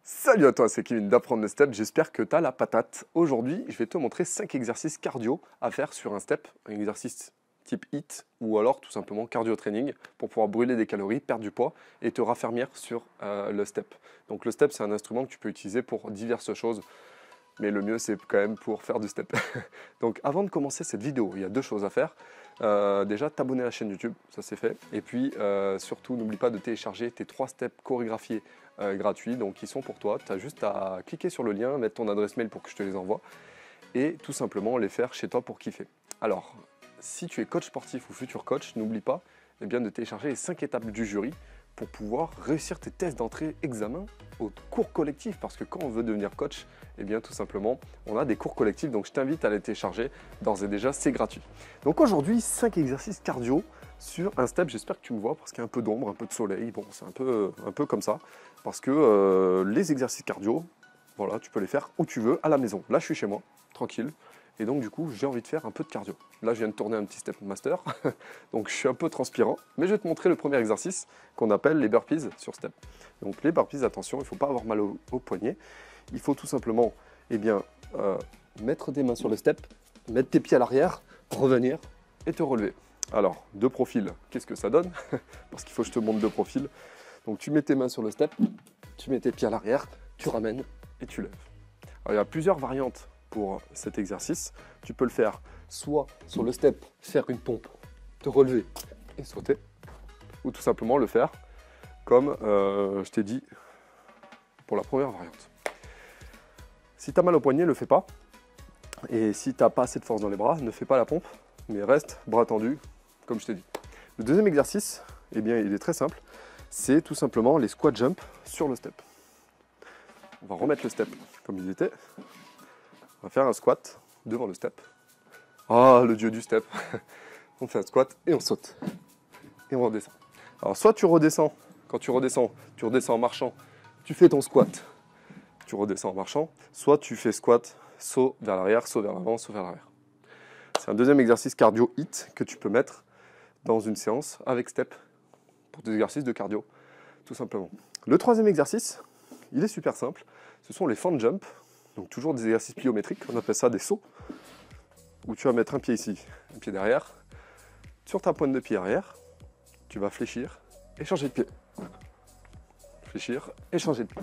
Salut à toi, c'est Kevin d'Apprendre le Step, j'espère que tu as la patate. Aujourd'hui, je vais te montrer 5 exercices cardio à faire sur un step, un exercice type HIIT ou alors tout simplement cardio training pour pouvoir brûler des calories, perdre du poids et te raffermir sur le step. Donc le step, c'est un instrument que tu peux utiliser pour diverses choses, mais le mieux c'est quand même pour faire du step. Donc avant de commencer cette vidéo, il y a deux choses à faire. Déjà, t'abonner à la chaîne YouTube, ça c'est fait. Et puis surtout, n'oublie pas de télécharger tes 3 steps chorégraphiés gratuits, donc ils sont pour toi. Tu as juste à cliquer sur le lien, mettre ton adresse mail pour que je te les envoie et tout simplement les faire chez toi pour kiffer. Alors, si tu es coach sportif ou futur coach, n'oublie pas bien, de télécharger les 5 étapes du jury pour pouvoir réussir tes tests d'entrée examen au cours collectif. Parce que quand on veut devenir coach, bien tout simplement, on a des cours collectifs. Donc je t'invite à les télécharger. D'ores et déjà, c'est gratuit. Donc aujourd'hui, 5 exercices cardio sur un step. J'espère que tu me vois parce qu'il y a un peu d'ombre, un peu de soleil. Bon, c'est un peu comme ça. Parce que les exercices cardio, voilà, tu peux les faire où tu veux, à la maison. Là, je suis chez moi, tranquille. Et donc, du coup, j'ai envie de faire un peu de cardio. Là, je viens de tourner un petit step master. Donc, je suis un peu transpirant. Mais je vais te montrer le premier exercice qu'on appelle les burpees sur step. Donc, les burpees, attention, il ne faut pas avoir mal au poignet. Il faut tout simplement mettre des mains sur le step, mettre tes pieds à l'arrière, revenir et te relever. Alors, de profil, qu'est-ce que ça donne? Parce qu'il faut que je te montre de profil. Donc, tu mets tes mains sur le step, tu mets tes pieds à l'arrière, tu ramènes et tu lèves. Alors, il y a plusieurs variantes pour cet exercice. Tu peux le faire soit sur le step, faire une pompe, te relever et sauter, ou tout simplement le faire comme je t'ai dit pour la première variante. Si tu as mal au poignet, ne le fais pas. Et si tu n'as pas assez de force dans les bras, ne fais pas la pompe, mais reste bras tendus, comme je t'ai dit. Le deuxième exercice, eh bien, il est très simple. C'est tout simplement les squat jump sur le step. On va remettre le step comme il était. On va faire un squat devant le step. Ah, le dieu du step. On fait un squat et on saute. Et on redescend. Alors, soit tu redescends. Quand tu redescends en marchant. Tu fais ton squat. Tu redescends en marchant. Soit tu fais squat, saut vers l'arrière, saut vers l'avant, saut vers l'arrière. C'est un deuxième exercice cardio HIIT que tu peux mettre dans une séance avec step pour des exercices de cardio, tout simplement. Le troisième exercice, il est super simple. Ce sont les fan jump. Donc toujours des exercices pliométriques, on appelle ça des sauts, où tu vas mettre un pied ici, un pied derrière. Sur ta pointe de pied arrière, tu vas fléchir et changer de pied. Fléchir et changer de pied.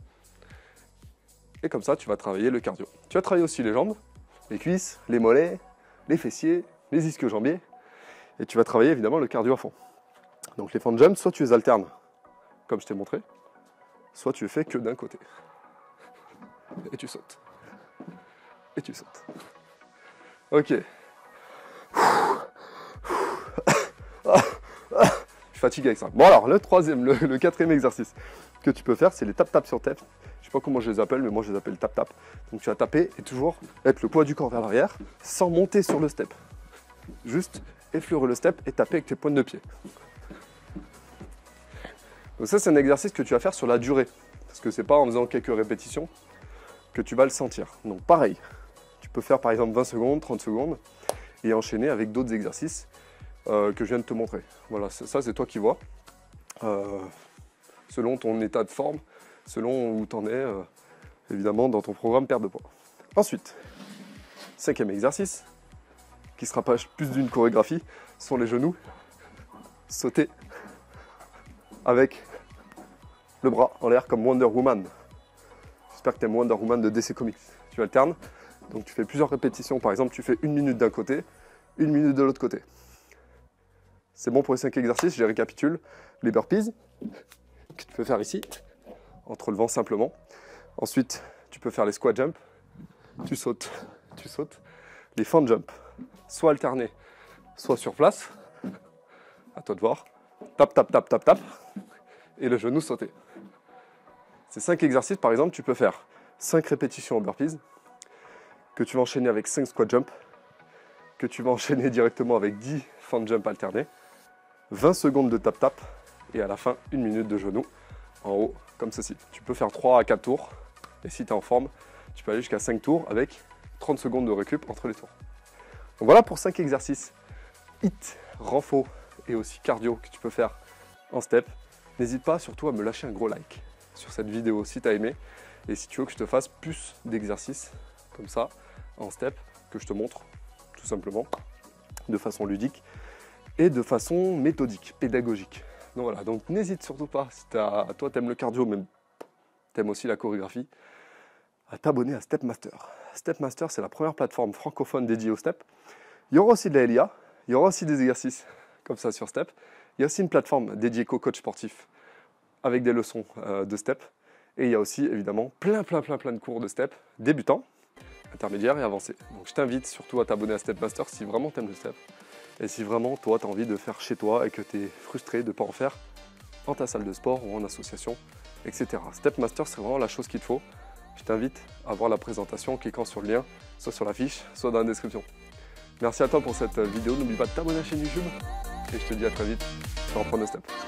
Et comme ça, tu vas travailler le cardio. Tu vas travailler aussi les jambes, les cuisses, les mollets, les fessiers, les ischio-jambiers. Et tu vas travailler évidemment le cardio à fond. Donc les fan jumps, soit tu les alternes, comme je t'ai montré, soit tu les fais que d'un côté. Et tu sautes. Et tu sautes. Ok. Je suis fatigué avec ça. Bon alors, le quatrième exercice que tu peux faire, c'est les tap-tap sur tête. Je sais pas comment je les appelle, mais moi je les appelle tap-tap. Donc tu vas taper et toujours être le poids du corps vers l'arrière, sans monter sur le step. Juste effleurer le step et taper avec tes pointes de pied. Donc ça, c'est un exercice que tu vas faire sur la durée. Parce que c'est pas en faisant quelques répétitions que tu vas le sentir. Donc pareil, tu peux faire par exemple 20 secondes, 30 secondes et enchaîner avec d'autres exercices que je viens de te montrer. Voilà, ça c'est toi qui vois. Selon ton état de forme, selon où tu en es, évidemment, dans ton programme perte de poids. Ensuite, cinquième exercice, qui sera pas plus d'une chorégraphie, sont les genoux. Sauter avec le bras en l'air comme Wonder Woman. J'espère que tu aimes Wonder Woman de DC Comics. Tu alternes, donc tu fais plusieurs répétitions. Par exemple, tu fais 1 minute d'un côté, 1 minute de l'autre côté. C'est bon pour les 5 exercices, je les récapitule. Les burpees, que tu peux faire ici, en te relevant simplement. Ensuite, tu peux faire les squat jump. Tu sautes. Les fan jump, soit alternés, soit sur place. À toi de voir. Tap, tap, tap, tap, tap. Et le genou sauté. Ces 5 exercices, par exemple, tu peux faire 5 répétitions en burpees, que tu vas enchaîner avec 5 squat jump, que tu vas enchaîner directement avec 10 fan jump alternés, 20 secondes de tap-tap, et à la fin, 1 minute de genou en haut, comme ceci. Tu peux faire 3 à 4 tours, et si tu es en forme, tu peux aller jusqu'à 5 tours avec 30 secondes de récup entre les tours. Donc voilà pour 5 exercices HIIT, renfo et aussi cardio que tu peux faire en step. N'hésite pas surtout à me lâcher un gros like. sur cette vidéo si tu as aimé. Et si tu veux que je te fasse plus d'exercices comme ça, en step, que je te montre tout simplement, de façon ludique et de façon méthodique, pédagogique. Donc voilà, donc n'hésite surtout pas, si toi t'aimes le cardio, mais t'aimes aussi la chorégraphie, à t'abonner à Stepmaster. Stepmaster, c'est la première plateforme francophone dédiée au step. Il y aura aussi de la LIA, il y aura aussi des exercices comme ça sur step. Il y a aussi une plateforme dédiée qu'aux coachs sportifs avec des leçons de step. Et il y a aussi évidemment plein de cours de step, débutants, intermédiaires et avancés. Donc je t'invite surtout à t'abonner à Stepmaster si vraiment tu aimes le step. Et si vraiment toi tu as envie de faire chez toi et que tu es frustré de ne pas en faire dans ta salle de sport ou en association, etc. Stepmaster, c'est vraiment la chose qu'il te faut. Je t'invite à voir la présentation en cliquant sur le lien, soit sur la fiche, soit dans la description. Merci à toi pour cette vidéo. N'oublie pas de t'abonner à la chaîne YouTube. Et je te dis à très vite pour Reprendre le Step.